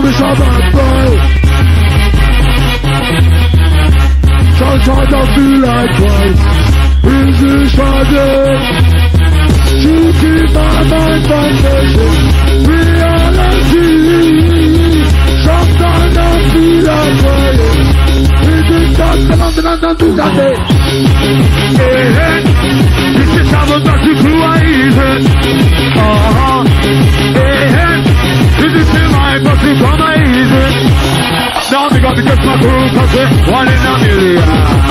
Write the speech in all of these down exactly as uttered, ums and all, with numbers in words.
this a bad boy. Sometimes I feel like twice. Is this tragic? To keep my mind from facing reality. Sometimes I feel like crying. Is it just something I don't do that day? Hey, this is how I'm not too easy. Uh-huh. Hey, this is my but you come easy. Now we got to get my crew, cause we're one in a million.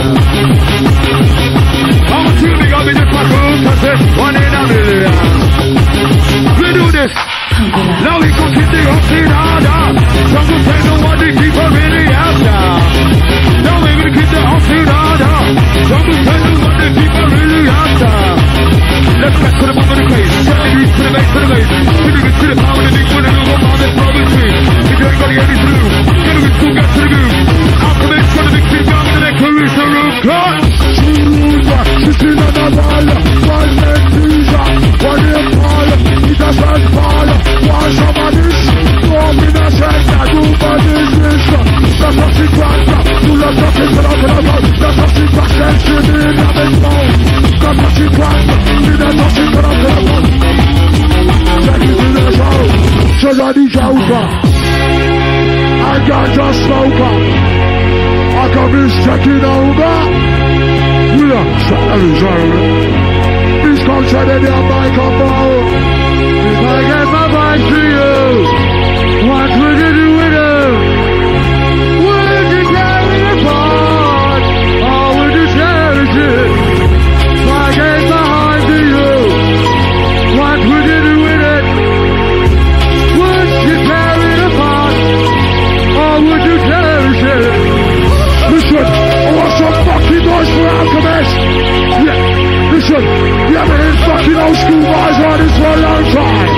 How much you got me just my crew, cause we're one in a million. We do this. Now we can keep the upside down. Some will say no one to keep her really after. Now we're gonna keep the upside down. Some will say no one to keep her really after. Let's get to the moment of the craze. Tell me to the base, to the base. To the to the power of the big one and the one on this problem tree. If you ain't got any blue, get to the school, get to the groove. Alchemist for the big thing down to the career to room. Cut! Sitting on the wall, one man teaser, one name Paul, he's a son Paul. One somebody, walk in a center, do for this mission. That's what she grants, do not talk it, but I'm gonna go. That's what she grants, and she did not make more. That's what she grants, did not talk it, but I'm gonna go. Check it in the show, so you're the joker. I got your smoker. I come in checking over. We are sorry. This concert in your microphone. If I get my mind to you, what would you do with it? Would you carry it apart? Or would you cherish it? If I get my heart to you, what would you do with it? Would you carry it apart? Or would you cherish it? Listen, I want some fucking noise for Alchemist. Yeah, listen, we haven't heard fucking old school guys on this for a long time.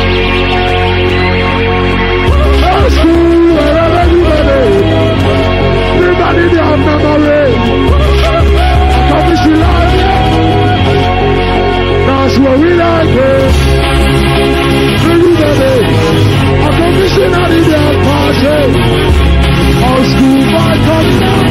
Old school, wherever you ready. Everybody there, memory. I come to see live, yeah. That's what we like it. Everybody, I come to see that in their party. Old school guys come down.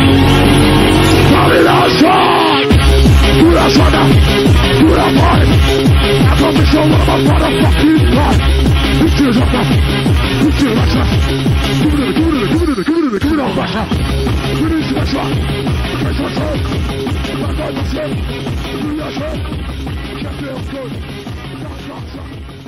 Carry that shot! Do that shot now! Do that part! I come to show what I'm about to fucking part! Put yours up now! Put yours up now! Give it to the, give it to the, give it to the, give it to the, give it up right now! Give it to the shot! That's what's up! That's what's up! Do that shot! That feels good! That's what's up!